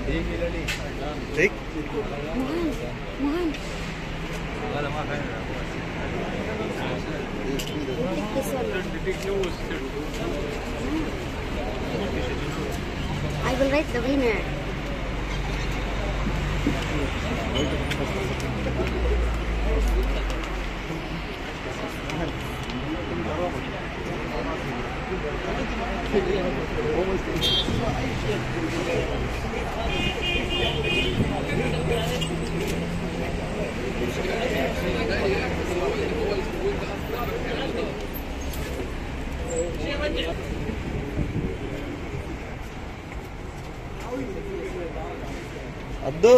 ठीक Mohan I will write the winner. Addu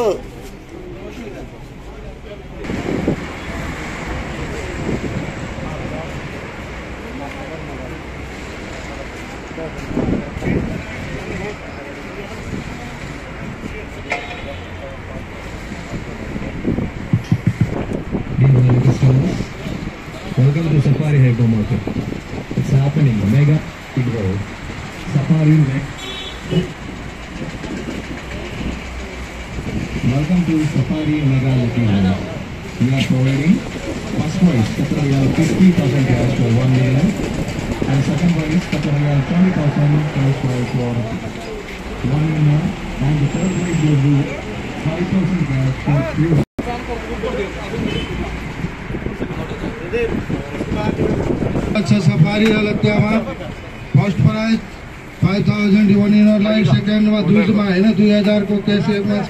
Welcome to Safari Hypermarket. It's happening. Mega Big Road. Safari next. Welcome to Safari Mega Lucky Road. We are providing first prize, Qatar 50,000 cash for 1 million. And second prize, Qatar 20,000 cash prize for 1 million. And the third prize will be 5,000 cash for 3. अच्छा safari अलत्या first prize 5000 one in like second में 2 में है 2000 को कैसे में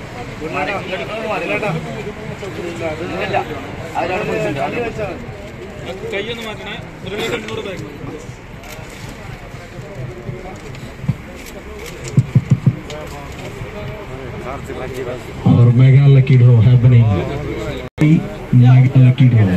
Our mega lucky draw happening. Mega lucky draw.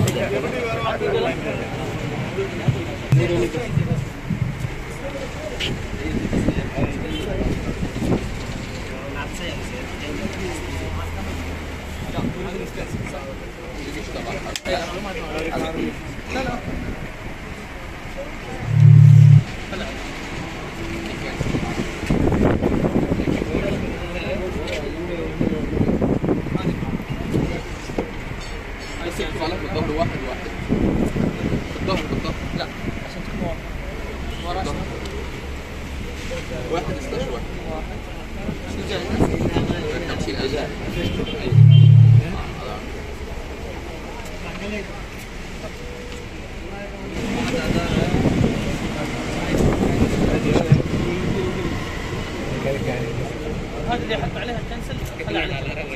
بالظهر واحد بالظهر لا عشان تكون ورا واحد سلاش واحد تمثيل أجزاء هذا اللي حط عليها الكنسل خلى عليها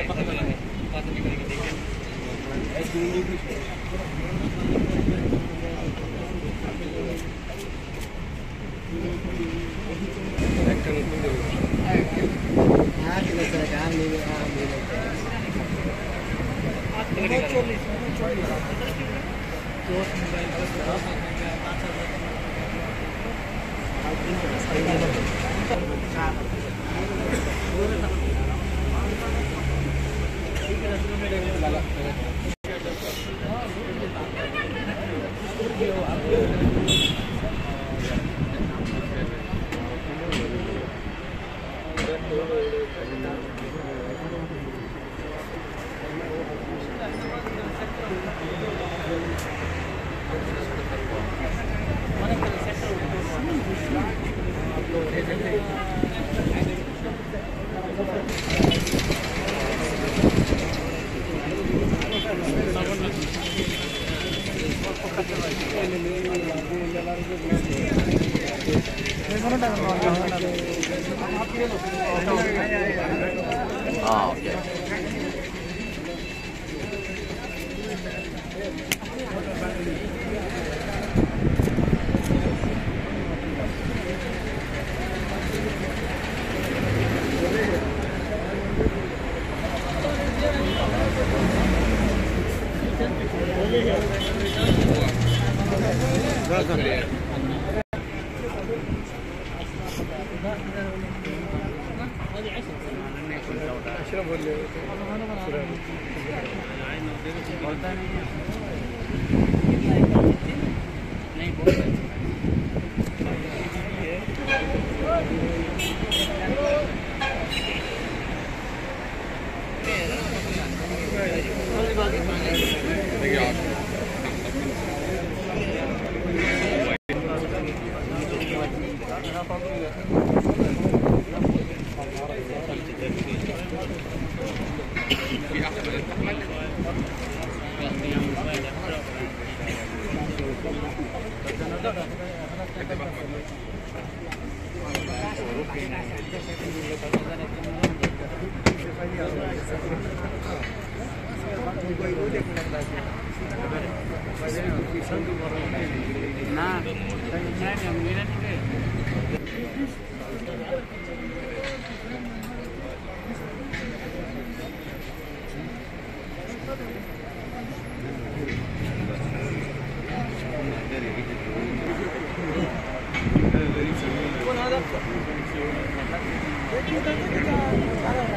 يكون هذا